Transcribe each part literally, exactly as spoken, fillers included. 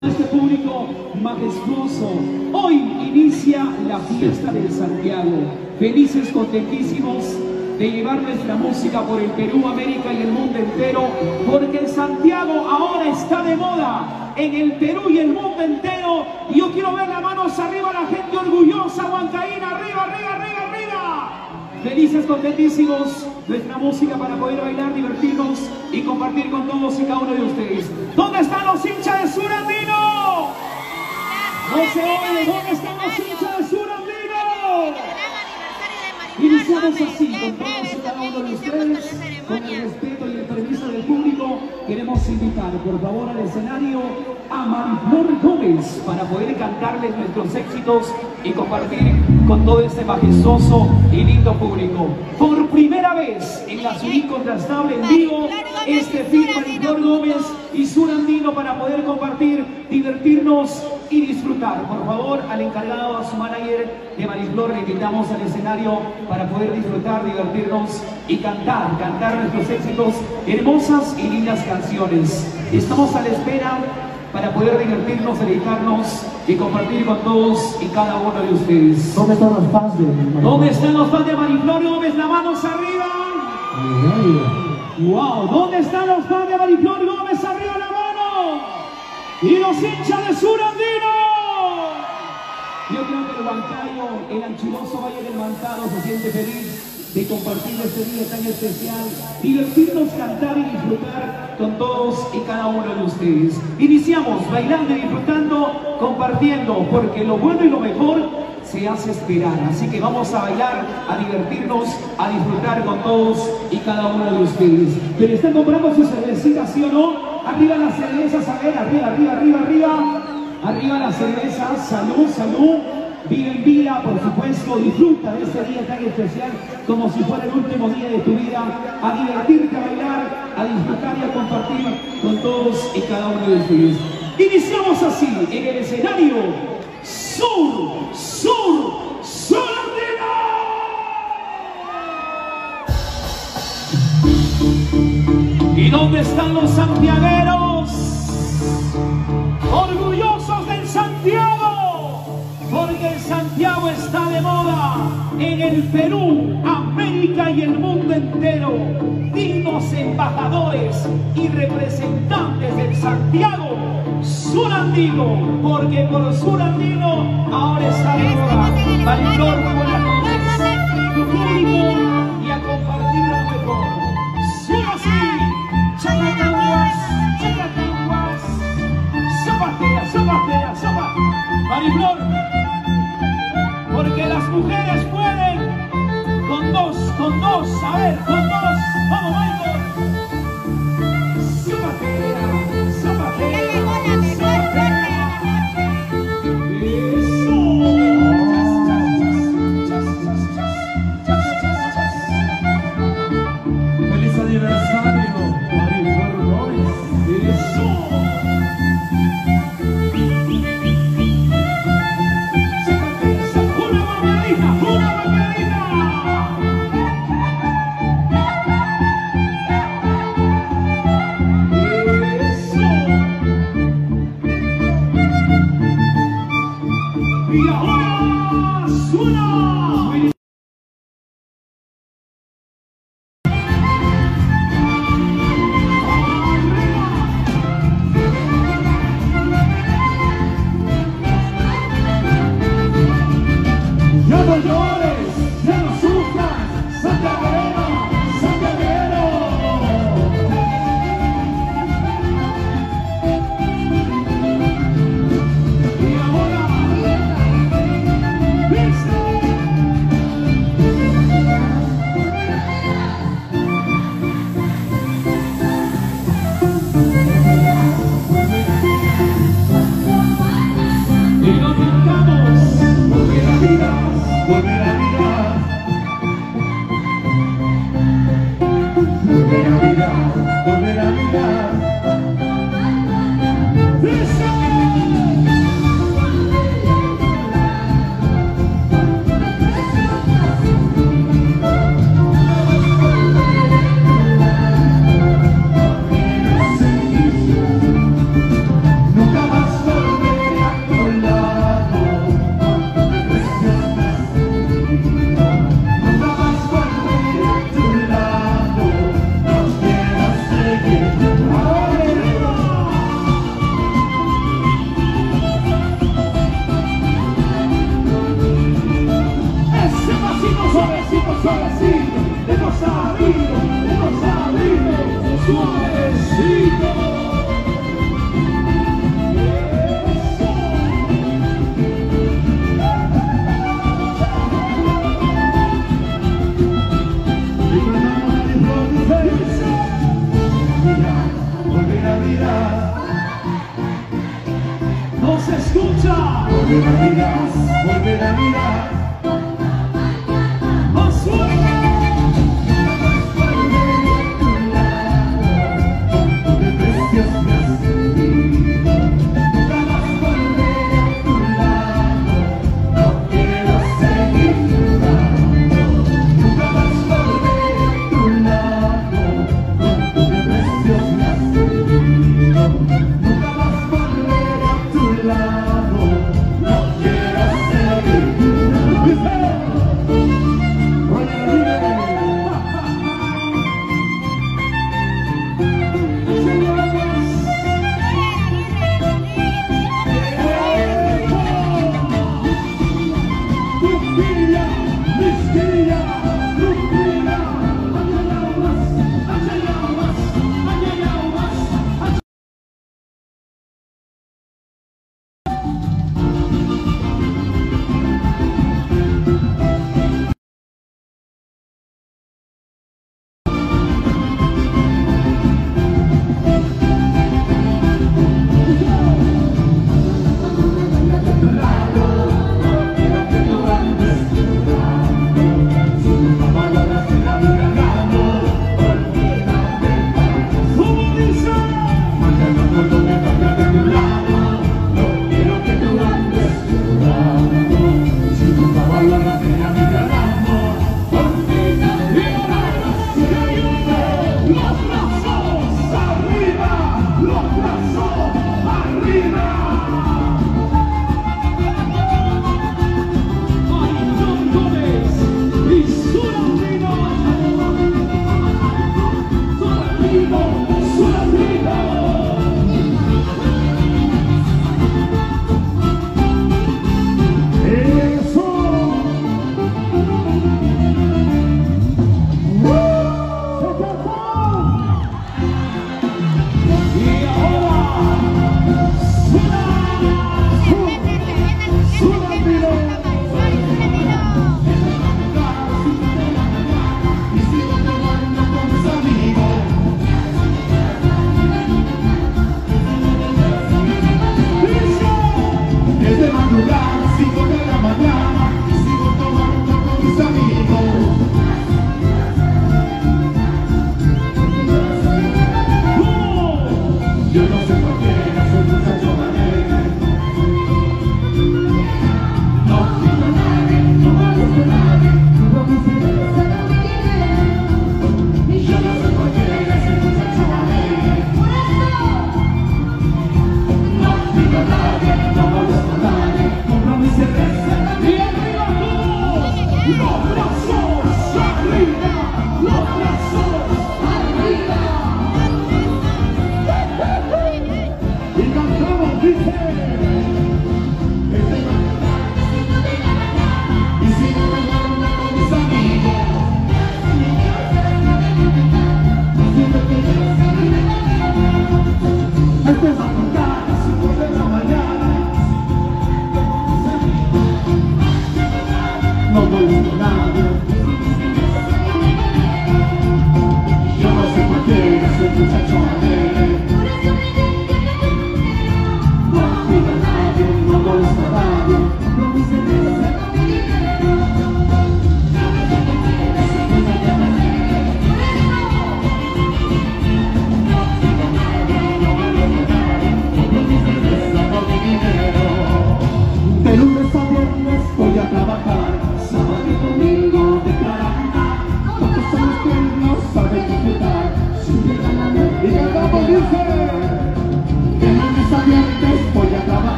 Este público majestuoso, hoy inicia la fiesta de Santiago. Felices, contentísimos de llevar nuestra música por el Perú, América y el mundo entero, porque Santiago ahora está de moda en el Perú y el mundo entero. Y yo quiero ver las manos arriba, la gente orgullosa, Huancaína, arriba, arriba, arriba, arriba. Felices, contentísimos, nuestra música para poder bailar, divertirnos y compartir con todos y cada uno de ustedes. ¿Dónde están los hinchas de Sur Andino? No se oye. ¿Dónde están los hinchas de Sur Andino? Iniciamos así, con todos y cada uno de ustedes, con el respeto y el permiso del público. Queremos invitar, por favor, al escenario a Mariflor Gómez para poder cantarles nuestros éxitos y compartir con todo este majestuoso y lindo público. Por primera vez en la Sur Incontrastable en vivo, este film Mariflor Gómez y Sur Andino para poder compartir, divertirnos y disfrutar. Por favor, al encargado, a su manager de Mariflor, le invitamos al escenario para poder disfrutar, divertirnos y cantar, cantar nuestros éxitos, hermosas y lindas canciones. Estamos a la espera para poder divertirnos, dedicarnos y compartir con todos y cada uno de ustedes. ¿Dónde están los fans de Mariflor? ¿Dónde están los fans de Mariflor Gómez? Las manos arriba. Wow, ¿dónde están los fans de Mariflor Gómez? Arriba la mano. Y los hinchas de Sur Andino. Yo creo que el Huancayo, el anchuroso Valle del Mantaro se siente feliz de compartir este día tan especial, divertirnos, cantar y disfrutar con todos y cada uno de ustedes. Iniciamos bailando y disfrutando, compartiendo, porque lo bueno y lo mejor se hace esperar. Así que vamos a bailar, a divertirnos, a disfrutar con todos y cada uno de ustedes. Pero están comprando sus cervecitas, ¿sí o no? Arriba las cervezas, a ver, arriba, arriba, arriba, arriba. Arriba las cervezas, salud, salud. Vive en vida, por supuesto, disfruta de este día tan especial como si fuera el último día de tu vida, a divertirte, a bailar, a disfrutar y a compartir con todos y cada uno de ustedes. Iniciamos así, en el escenario Sur, Sur, Sur Andino. ¿Y dónde están los santiagueros? Orgullosos del Santiago, porque Santiago está de moda en el Perú, América y el mundo entero. Dignos embajadores y representantes del Santiago Sur Andino, porque por Sur Andino ahora está de moda. Mariflor, muy buenas noches. Tu público y a compartir lo mejor. Sur así, chacataguas, chacataguas, zapatea, zapatea, zapatea. Mariflor, porque las mujeres pueden con dos, con dos, a ver, con dos, vamos, Michael. Zapatea, zapatea, zapatea. Eso. Feliz aniversario, Mariflor Gómez. Eso. Y ahora suena. Ya no llores, ya no sufras, santiaguero, santiaguero. Y ahora, ¿viste? Y lo cantamos, volver a mirar, volver a mirar, volver a mirar, volver a mirar. ¡Eso! Nunca más No se escucha. Volver a mirar, volver a mirar. Más suave.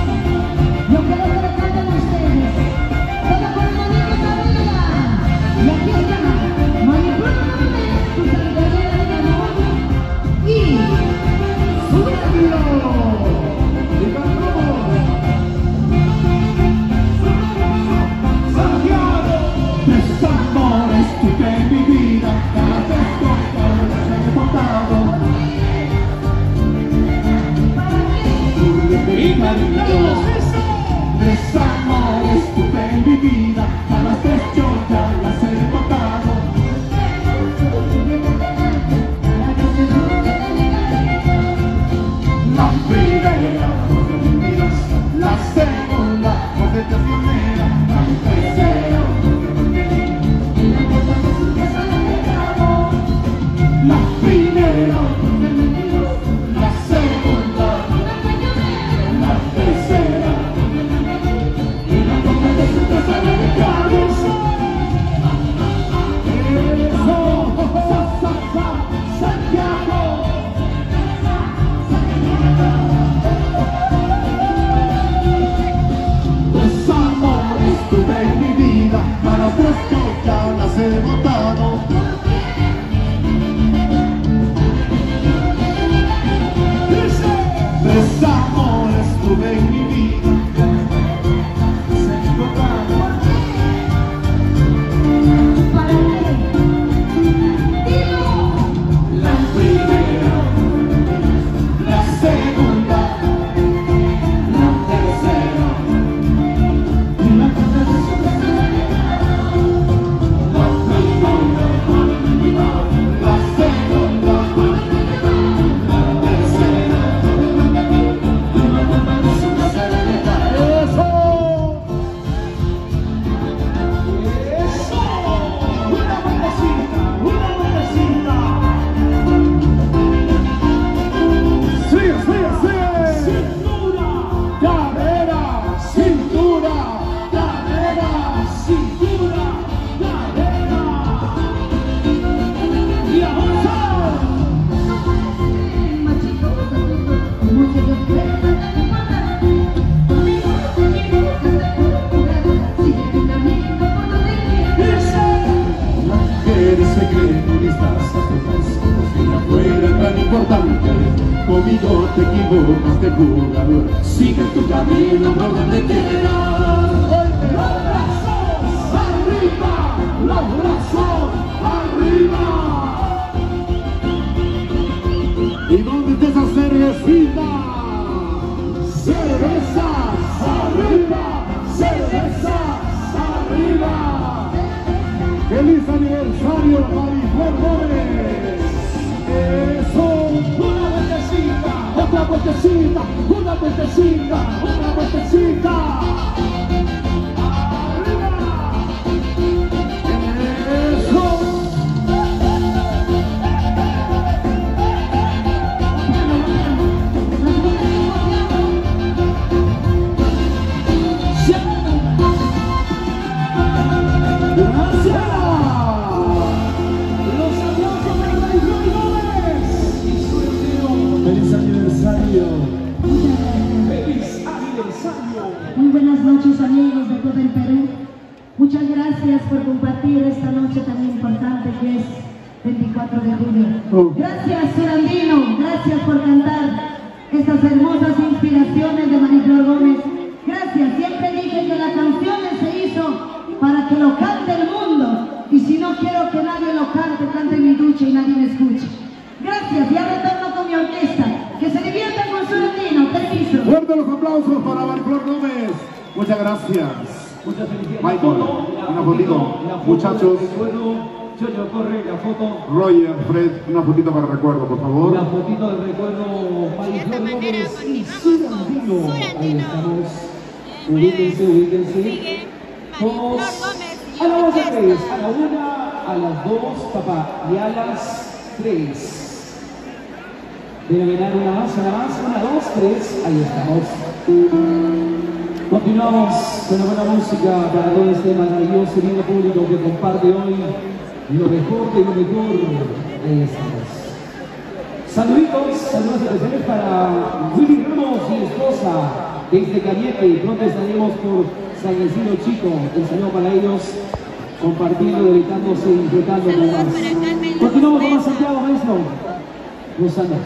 La amor estuve en mi vida, cada vez con todo se me portado. Y cantamos eso. Desamor estuve en mi vida, cada vez yo ya las he portado. La primera, la segunda, por de pionera, la tercera. La primera, la segunda, la tercera. Y la cuarta de su casa de mi cabeza. Eso, sa, sa, sa, Santiago. Desamor estuve en mi vida, para tres ya las he botado. Desamor estuve en mi vida, se me botaron. La primera, la segunda, la tercera. Y la cuarta de su casa de mi cabeza. La primera, la segunda, la tercera. Y la cuarta de su casa de mi cabeza. Eso. Una vueltecita, una vueltecita. Sigue, sigue, sigue. Cintura, Cadera, cintura, cadera, cintura, cadera. Y avanza. mujeres se creen listas a todas, si no fuera tan importante, conmigo te equivocas de jugador. Sigue tu camino por donde quieras. Los brazos arriba, los brazos arriba. ¿Y dónde está esa cervecita? Cervezas arriba, cervezas arriba. ¡Feliz aniversario, Mariflor Gómez! ¡Eso! Una vueltecita, ¡Otra vueltecita! ¡Una vueltecita! ¡Una vueltecita! ¡Eso! los aplausos para Mariflor Gómez y su heredero. ¡Feliz aniversario! ¡Feliz aniversario! Muy buenas noches, amigos de todo el Perú. Muchas gracias por compartir esta noche tan importante que es veinticuatro de julio. Oh. Gracias, Surandino, gracias por cantar estas hermosas inspiraciones de Mariflor Gómez. Gracias, siempre dije que la canción se hizo para que lo cante el mundo. Y si no quiero que nadie lo cante, cante en mi ducha y nadie me escuche. Gracias, ya retorno con mi orquesta. Que se diviertan con Surandino, permiso. Fuerte los aplausos para Mariflor Gómez. Muchas gracias. Muchas felicidades. Michael, La foto, la una fotito, fotito. la foto Muchachos. de recuerdo. Chocho, corre la foto. Roger, Fred, una fotito para recuerdo, por favor. La fotito del recuerdo. Mariflor Gómez y Surandino. Ahí estamos. Ubíquense, ubíquense. Todos. A la dos, a tres. A la una, a las dos, papá. Y a las tres. Deben ganar una más, una más, una, dos, tres, ahí estamos. Continuamos con la buena música para todo este maravilloso y lindo público que comparte hoy lo mejor de lo mejor. Ahí estamos. Saluditos, saludos especiales para Willy Ramos y esposa desde Cañete. Pronto estaremos por San Isidro Chico. El saludo para ellos, compartiendo, deleitándose y disfrutando con más. Continuamos con más Santiago, maestro. Rosana.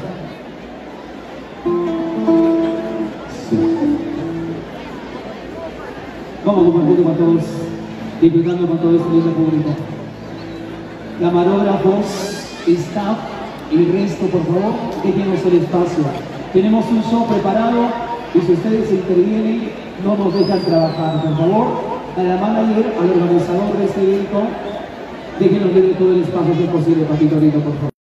Vamos a compartir para todos. disfrutando con todo este lindo público. Camarógrafos, staff y resto, por favor, déjenos el espacio. Tenemos un show preparado y si ustedes intervienen, no nos dejan trabajar. Por favor, a la manager, al organizador de este evento, déjenos ver todo el espacio si es posible, Patito Rico, por favor.